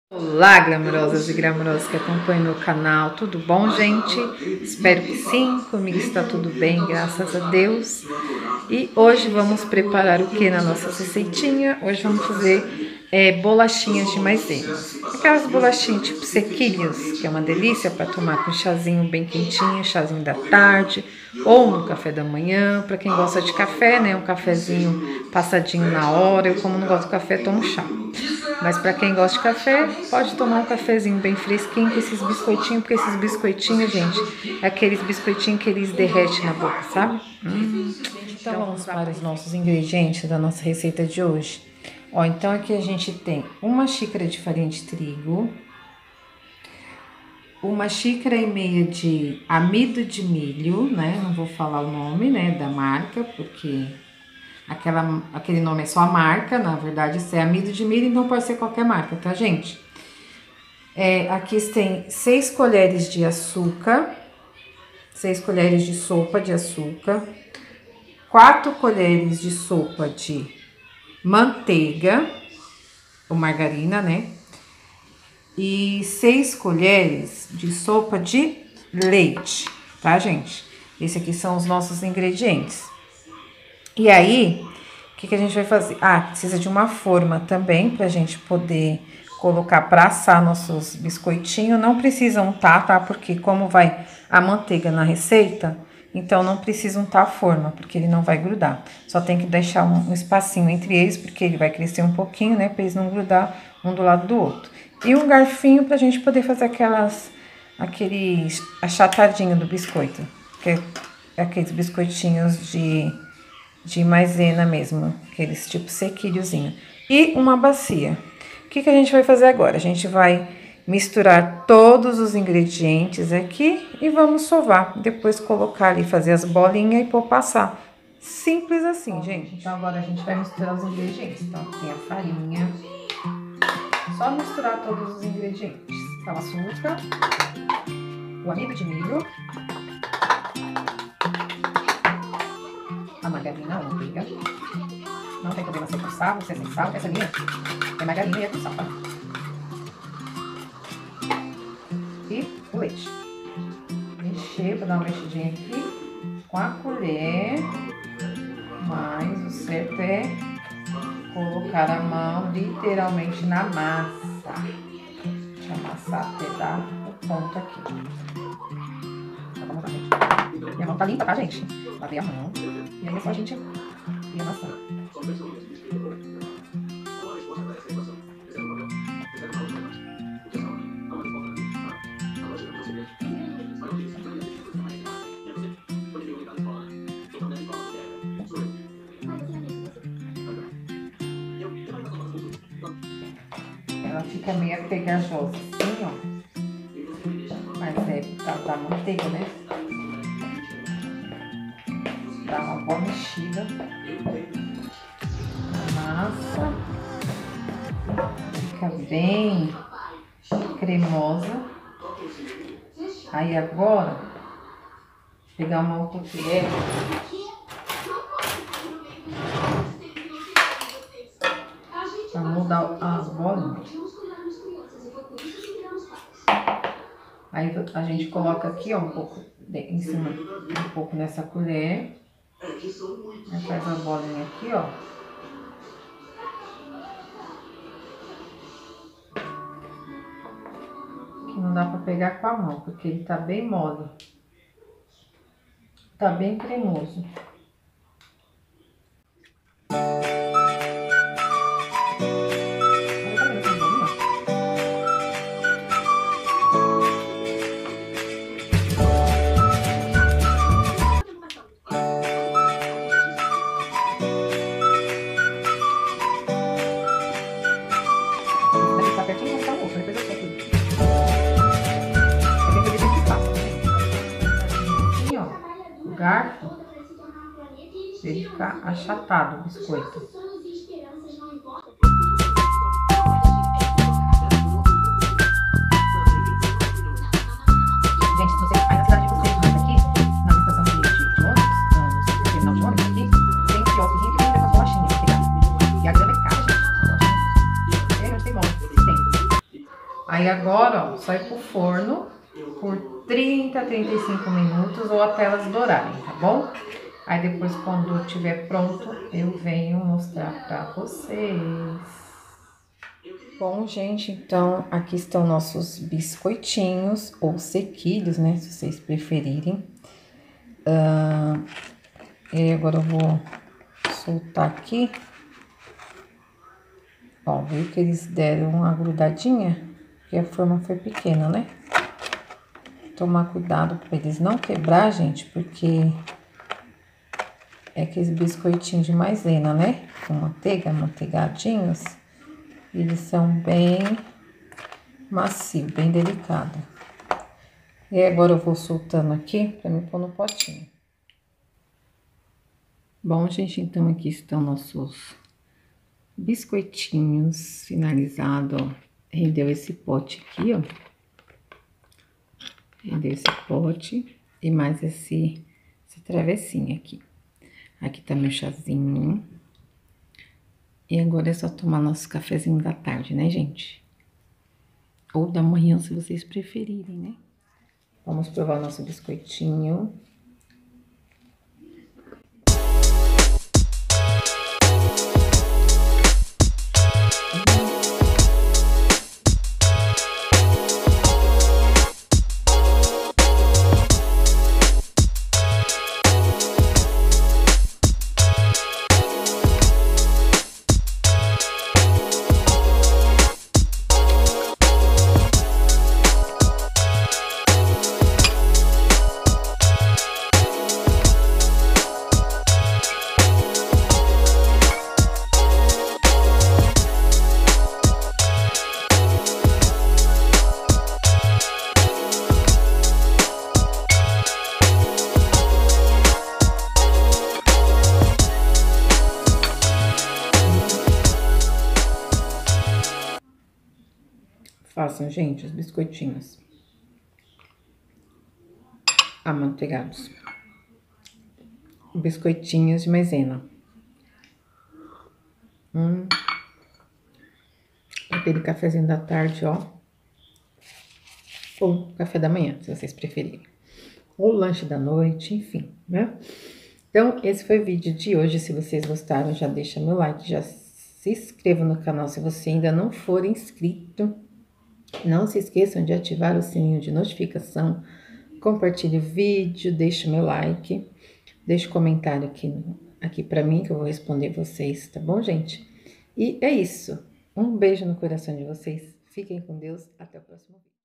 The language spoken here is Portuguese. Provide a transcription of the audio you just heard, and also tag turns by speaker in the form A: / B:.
A: Olá, glamurosas e glamurosos que acompanham meu canal, tudo bom, gente? Espero que sim, comigo está tudo bem, graças a Deus. E hoje vamos preparar o que na nossa receitinha? Hoje vamos fazer bolachinhas de maisena. Aquelas bolachinhas tipo sequilhos, que é uma delícia para tomar com chazinho bem quentinho, chazinho da tarde ou no café da manhã. Para quem gosta de café, né, um cafezinho passadinho na hora. Eu, como não gosto de café, tomo chá. Mas para quem gosta de café, pode tomar um cafezinho bem fresquinho com esses biscoitinhos, porque esses biscoitinhos, gente, é aqueles biscoitinhos que eles derretem na boca, sabe? Então vamos para os nossos ingredientes da nossa receita de hoje. Ó, então aqui a gente tem uma xícara de farinha de trigo, uma xícara e meia de amido de milho, né? Não vou falar o nome, né, da marca, porque aquele nome é só a marca, na verdade isso é amido de milho, então pode ser qualquer marca, tá, gente? Aqui tem 6 colheres de açúcar, 6 colheres de sopa de açúcar, 4 colheres de sopa de manteiga, ou margarina, né? E 6 colheres de sopa de leite, tá, gente? Esses aqui são os nossos ingredientes. E aí, o que a gente vai fazer? Precisa de uma forma também pra gente poder colocar pra assar nossos biscoitinhos. Não precisa untar, tá? Porque como vai a manteiga na receita, então não precisa untar a forma, porque ele não vai grudar. Só tem que deixar um espacinho entre eles, porque ele vai crescer um pouquinho, né? Pra eles não grudar um do lado do outro. E um garfinho pra gente poder fazer aquele achatadinho do biscoito, que é aqueles biscoitinhos de maisena mesmo, aqueles tipo sequilhozinho. E uma bacia. O que a gente vai fazer agora? A gente vai misturar todos os ingredientes aqui e vamos sovar. Depois colocar ali, fazer as bolinhas e pôr passar. Simples assim, gente. Então agora a gente vai misturar os ingredientes. Então tem a farinha. Só misturar todos os ingredientes. Então açúcar, o amido de milho, a margarina ou manteiga. Não tem problema ser com sal, você sem sal. Essa minha é margarina e é com sal, tá? E o leite. Mexer, vou dar uma mexidinha aqui com a colher. Mas o certo é colocar a mão literalmente na massa. Deixa eu amassar até dar o ponto aqui. Então, vamos lá, gente. Minha mão tá limpa, tá, gente? Lavei a mão. E aí é só a gente ir amassando. Ela fica meio pegajosa assim, ó. Mas é por causa da manteiga, né? Dá uma boa mexida na massa. Fica bem cremosa. Aí agora, pegar uma outra colher. Pra mudar as bolinhas. Aí a gente coloca aqui, ó, um pouco em cima, um pouco nessa colher. Aí faz a bolinha aqui, ó. Que não dá pra pegar com a mão, porque ele tá bem mole. Tá bem cremoso. Garfo, pra ele ficar achatado o biscoito. Gente, se vocês, aí na cidade de vocês, mas aqui, na estação de ônibus, no terminal de ônibus aqui, tem um quiosquezinho que vende essa bolachinha, tá ligado? E a grama é cara, gente. É, não sei bom, tem. Aí agora, ó, só ir pro forno por 30, 35 minutos ou até elas dourarem, tá bom? Aí depois, quando estiver pronto, eu venho mostrar pra vocês. Bom, gente, então aqui estão nossos biscoitinhos ou sequilhos, né, se vocês preferirem. E agora eu vou soltar aqui. Ó, viu que eles deram uma grudadinha? Porque a forma foi pequena, né? Tomar cuidado para eles não quebrar, gente, porque é aqueles biscoitinhos de maisena, né? Com manteiga, manteigadinhos. Eles são bem macios, bem delicados. E agora eu vou soltando aqui para me pôr no potinho. Bom, gente, então aqui estão nossos biscoitinhos finalizados, ó. Rendeu esse pote aqui, ó. Rendeu esse pote e mais essa travessinha aqui. Aqui tá meu chazinho. E agora é só tomar nosso cafezinho da tarde, né, gente? Ou da manhã, se vocês preferirem, né? Vamos provar o nosso biscoitinho. Façam, gente, os biscoitinhos amanteigados. Biscoitinhos de maisena. Aquele cafezinho da tarde, ó. Ou café da manhã, se vocês preferirem. Ou lanche da noite, enfim, né? Então, esse foi o vídeo de hoje. Se vocês gostaram, já deixa meu like, já se inscreva no canal se você ainda não for inscrito. Não se esqueçam de ativar o sininho de notificação, compartilhe o vídeo, deixe meu like, deixe um comentário aqui pra mim que eu vou responder vocês, tá bom, gente? E é isso. Um beijo no coração de vocês. Fiquem com Deus. Até o próximo vídeo.